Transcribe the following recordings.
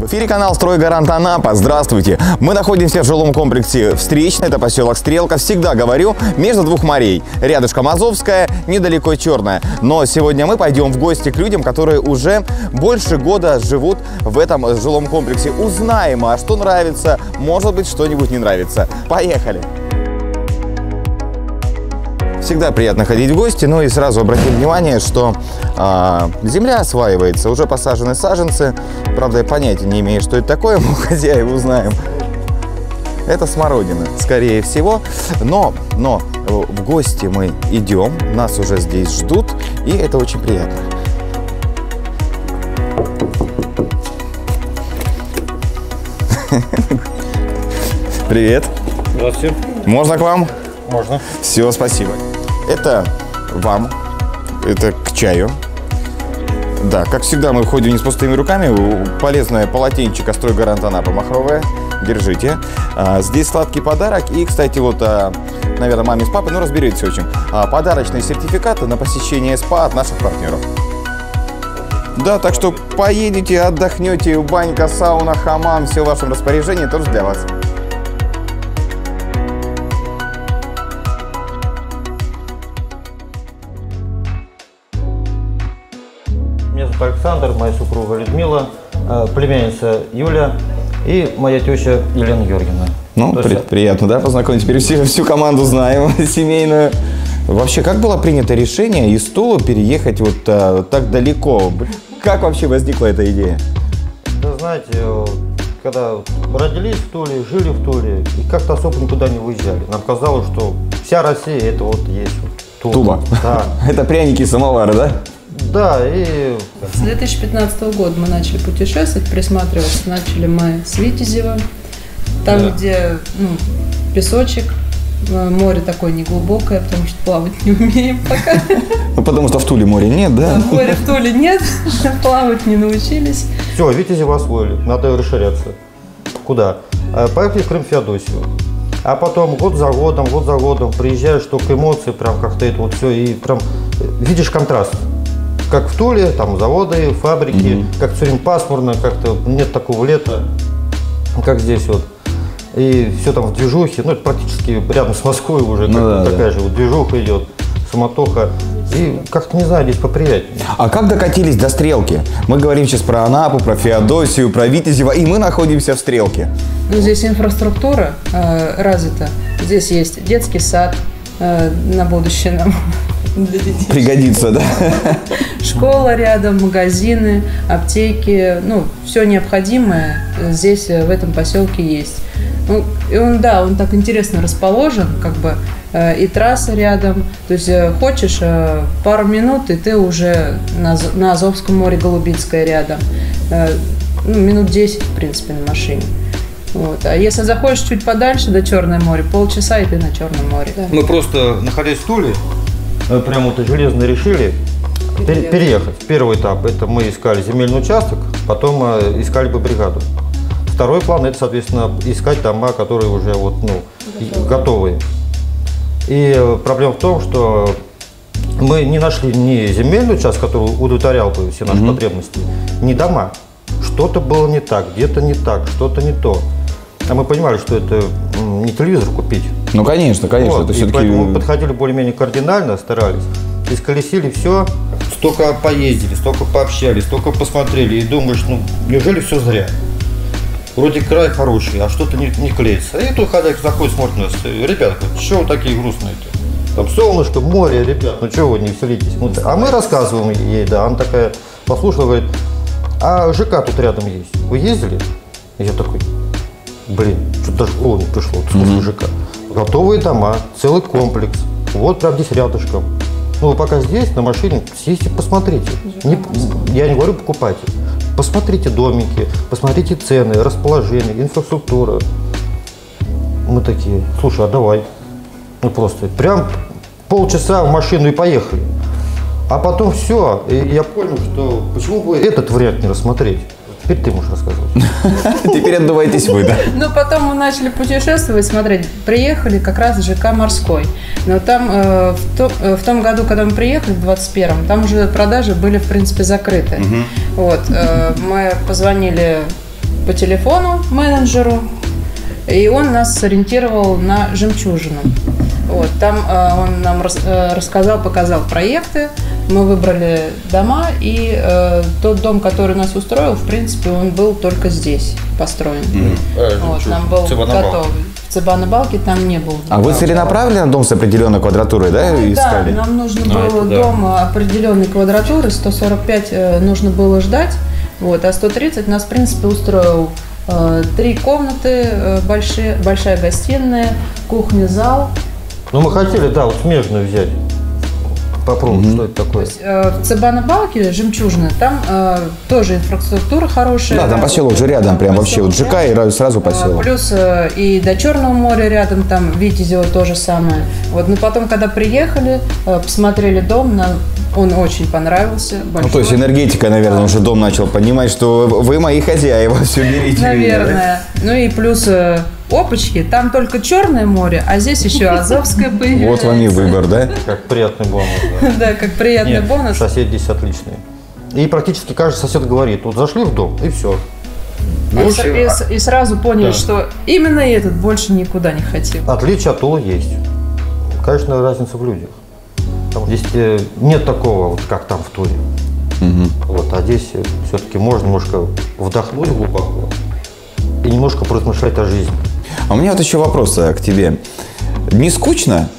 эфире канал «Стройгарант Анапа». Здравствуйте! Мы находимся в жилом комплексе «Встречный». Это поселок Стрелка. Всегда говорю, между двух морей. Рядышком Азовская, недалеко Черная. Но сегодня мы пойдем в гости к людям, которые уже больше года живут в этом жилом комплексе. Узнаем, а что нравится, может быть, что-нибудь не нравится. Поехали! Всегда приятно ходить в гости, но и сразу обратим внимание, что земля осваивается, уже посажены саженцы. Правда, я понятия не имею, что это такое, мы у хозяев узнаем. Это смородина, скорее всего. Но в гости мы идем, нас уже здесь ждут, и это очень приятно. Привет. Здравствуйте. Можно к вам? Можно. Все, спасибо. Это вам, это к чаю. Да, как всегда, мы входим не с пустыми руками. Полезное полотенчико «Стройгарант Анапа» махровое. Держите. Здесь сладкий подарок. И, кстати, вот, наверное, маме с папой, ну, разберетесь, в общем. Подарочные сертификаты на посещение СПА от наших партнеров. Да, так что поедете, отдохнете. Банька, сауна, хамам, все в вашем распоряжении, тоже для вас. Меня зовут Александр, моя супруга Людмила, племянница Юля и моя теща Елена Георгиевна. Ну, приятно, да, познакомиться. Теперь всю команду знаем, семейную. Вообще, как было принято решение из Тулы переехать вот так далеко? Как вообще возникла эта идея? Да, знаете, когда родились в Туле, жили в Туле и как-то особо никуда не выезжали. Нам казалось, что вся Россия это вот есть вот Тула. Да. Это пряники и самовары, да? Да, и... С 2015 года мы начали путешествовать, присматриваться. Начали мы с Витязева, там, да, где песочек, море такое неглубокое, потому что плавать не умеем пока. Ну, потому что в Туле моря нет, да? Моря в Туле нет, плавать не научились. Все, Витязева освоили, надо расширяться. Куда? Поехали в Крым-Феодосию. А потом год за годом приезжаешь, только эмоции, прям как-то это вот все, и прям видишь контраст. Как в Туле, там заводы, фабрики, как все время пасмурно, как-то нет такого лета, как здесь вот. И все там в движухе, ну это практически рядом с Москвой уже, такая же вот движуха идет, суматоха. И как-то, не знаю, здесь поприятнее. А как докатились до Стрелки? Мы говорим сейчас про Анапу, про Феодосию, про Витязева, и мы находимся в Стрелке. Ну, здесь инфраструктура развита. Здесь есть детский сад на будущее нам. Пригодится, да? Школа рядом, магазины, аптеки, ну, все необходимое здесь, в этом поселке есть. Ну, и он так интересно расположен, как бы, и трасса рядом. То есть хочешь пару минут, и ты уже на Азовском море, Голубинское рядом. Минут 10, в принципе, на машине. Вот. А если заходишь чуть подальше до Черное море, полчаса, и ты на Черном море. Да. Мы просто, находясь в Туле, прямо вот железно решили переехать. Первый этап – это мы искали земельный участок, потом искали бы бригаду. Второй план – это, соответственно, искать дома, которые уже вот, готовые. И проблема в том, что мы не нашли ни земельный участок, который удовлетворял бы все наши потребности, ни дома. Что-то было не так, где-то не так, что-то не то. А мы понимали, что это не телевизор купить. Ну, конечно. Вот, это все-таки... Поэтому мы подходили более-менее кардинально, старались. Исколесили все. Столько поездили, столько пообщались, столько посмотрели. И думаешь, неужели все зря? Вроде край хороший, а что-то не клеится. И тут хозяйка заходит, смотрит на нас. Ребята, что вы такие грустные-то? Там солнышко, море, ребят, чего вы не веселитесь? А мы рассказываем ей, да, она такая послушала, говорит, а ЖК тут рядом есть. Вы ездили? И я такой, что-то даже в голову не пришло, слушай, ЖК. Готовые дома, целый комплекс. Вот прям здесь рядышком. Вы пока здесь, на машине, съездите, посмотрите. Я не говорю покупайте. Посмотрите домики, посмотрите цены, расположение, инфраструктура. Мы такие, слушай, а давай. Просто прям полчаса в машину и поехали. А потом все, и я понял, что почему бы этот вариант не рассмотреть. Теперь ты можешь рассказывать. Теперь отдувайтесь вы, да? Ну, потом мы начали путешествовать, смотреть. Приехали как раз в ЖК «Морской». Но там в том году, когда мы приехали, в 21-м, там уже продажи были, в принципе, закрыты. Вот. Мы позвонили по телефону менеджеру, и он нас сориентировал на «Жемчужину». Вот, там он нам рассказал, показал проекты, мы выбрали дома, и тот дом, который нас устроил, в принципе, он был только здесь построен. Вот, нам был готовый. В Цыбано-Балке там не был. А вы целенаправленно дом с определенной квадратурой, да, искали? Да, нам нужно было дом определенной квадратуры, 145 нужно было ждать, вот, а 130 нас, в принципе, устроил 3 комнаты, большая гостиная, кухня, зал. Ну, мы хотели, да, вот смежную взять. Попробуем, что это такое. То есть, в Цыбано-Балке, «Жемчужина», там тоже инфраструктура хорошая. Да, там поселок же рядом, прям вообще вот ЖК и сразу поселок. Плюс и до Черного моря рядом, там Витязево то же самое. Вот, но потом, когда приехали, посмотрели дом, нам он очень понравился. Большой. Ну, то есть энергетика, наверное, уже дом начал понимать, что вы мои хозяева, все берите. Наверное. Меня, да? Ну и плюс опачки, там только Черное море, а здесь еще Азовское появилось. Вот вам и выбор, да? Как приятный бонус. Да, как приятный бонус. Соседи здесь отличные. И практически каждый сосед говорит, вот зашли в дом, и все. И сразу поняли, что именно этот больше никуда не хотел. Отличие от Тула есть. Конечно, разница в людях. Здесь нет такого, вот, как там в Туле. Вот, а здесь все-таки можно немножко вдохнуть глубоко и немножко поразмышлять о жизни. А у меня вот еще вопрос к тебе. Не скучно?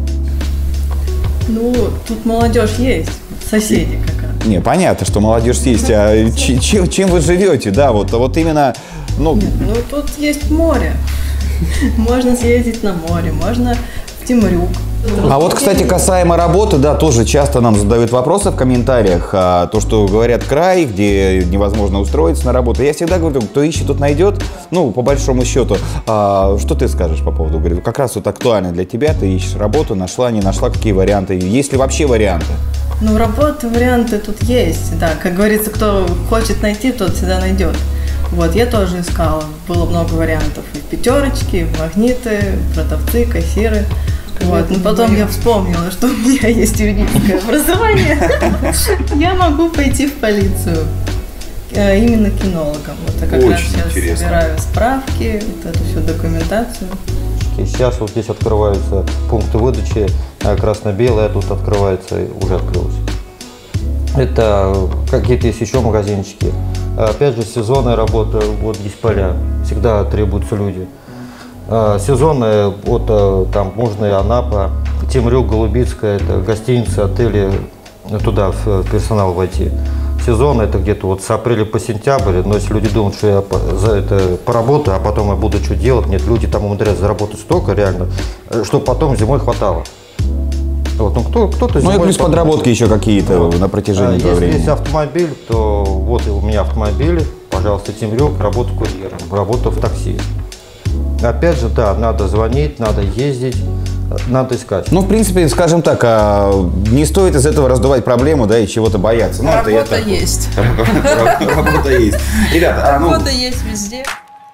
Ну, тут молодежь есть, соседи как раз. Не, понятно, что молодежь есть, а чем вы живете, да, вот именно, ну... Нет, ну, тут есть море, можно съездить на море, можно в Темрюк. А вот, кстати, касаемо работы, да, тоже часто нам задают вопросы в комментариях, то, что говорят край, где невозможно устроиться на работу. Я всегда говорю, кто ищет, тот найдет, ну, по большому счету. Что ты скажешь по поводу, говорю, как раз вот актуально для тебя, ты ищешь работу, нашла, не нашла, какие варианты, есть ли вообще варианты? Ну, работы, варианты тут есть, да, как говорится, кто хочет найти, тот всегда найдет. Вот, я тоже искала, было много вариантов, и пятерочки, и магниты, продавцы, кассиры. Вот, но потом я вспомнила, что у меня есть юридическое образование. Я могу пойти в полицию. Именно кинологом. Вот, я как раз сейчас собираю справки, вот эту всю документацию. Сейчас вот здесь открываются пункты выдачи, красно-белое тут открывается, уже открылось. Это какие-то есть еще магазинчики. Опять же, сезонная работа, вот здесь поля, всегда требуются люди. Сезонная, вот там Мужная, Анапа, Темрюк, Голубицкая, это гостиницы, отели, туда в персонал войти. Сезон это где-то вот с апреля по сентябрь, но если люди думают, что я за это поработаю, а потом я буду что делать, нет, люди там умудряются заработать столько реально, чтобы потом зимой хватало. Вот, ну, кто-то ну и плюс подработки еще какие-то на протяжении этого времени. Если есть автомобиль, то вот у меня автомобиль, пожалуйста, Темрюк, работа курьером, работа в такси. Опять же, да, надо звонить, надо ездить, надо искать. Ну, в принципе, скажем так, не стоит из этого раздувать проблему, да, и чего-то бояться. Ну, работа есть. Работа есть. Ребята, работа есть везде.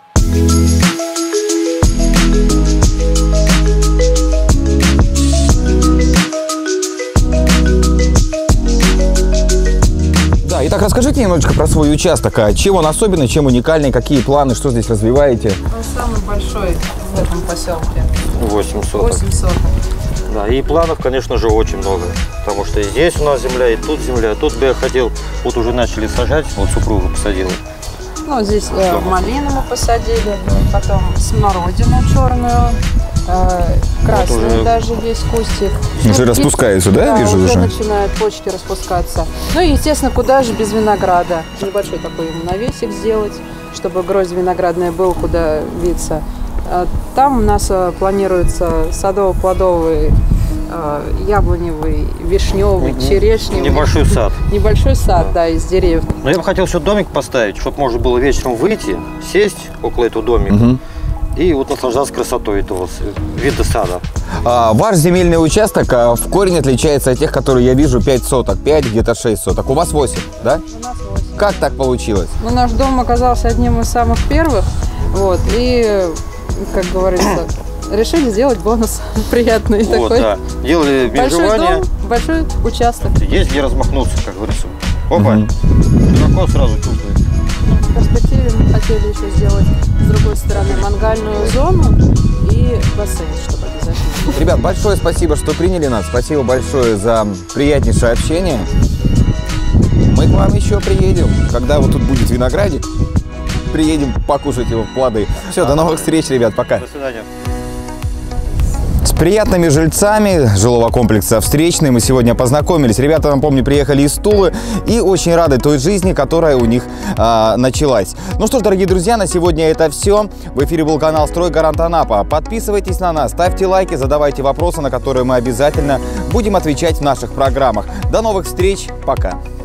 Итак, расскажите немножечко про свой участок. Чем он особенный, чем уникальный, какие планы, что здесь развиваете? Он самый большой в этом поселке. 8 соток. 8 соток. Да, и планов, конечно же, очень много. Потому что и здесь у нас земля, и тут земля. Тут бы я хотел, вот уже начали сажать, вот супруга посадила. Ну, здесь малину мы посадили, потом смородину черную. Красный вот уже... даже есть кустик. Уже распускается, да, да, вижу уже? Начинают почки распускаться. Ну и, естественно, куда же без винограда. Небольшой такой навесик сделать, чтобы гроздь виноградная был, куда виться. Там у нас планируется садово-плодовый, яблоневый, вишневый, черешневый. Небольшой сад. Небольшой сад, да, из деревьев. Но я бы хотел еще домик поставить, чтобы можно было вечером выйти, сесть около этого домика. И вот наслаждаться красотой этого вида сада. Ваш земельный участок в корень отличается от тех, которые я вижу 5 соток, 5, где-то 6 соток. У вас 8, да? У нас 8. Как так получилось? Ну, наш дом оказался одним из самых первых. Вот, и, как говорится, решили сделать бонус приятный вот, такой. Да. Делали межевание. Большой участок. Есть где размахнуться, как говорится. Опа, широко сразу чувствует. перспективе мы хотели еще сделать с другой стороны мангальную зону и бассейн, чтобы обязательно. Ребят, большое спасибо, что приняли нас. Спасибо большое за приятнейшее общение. Мы к вам еще приедем, когда вот тут будет виноградик. Приедем покушать его плоды. Все, до новых встреч, ребят, пока. До свидания. С приятными жильцами жилого комплекса «Встречный» мы сегодня познакомились. Ребята, напомню, приехали из Тулы и очень рады той жизни, которая у них началась. Ну что ж, дорогие друзья, на сегодня это все. В эфире был канал «Стройгарант Анапа». Подписывайтесь на нас, ставьте лайки, задавайте вопросы, на которые мы обязательно будем отвечать в наших программах. До новых встреч, пока!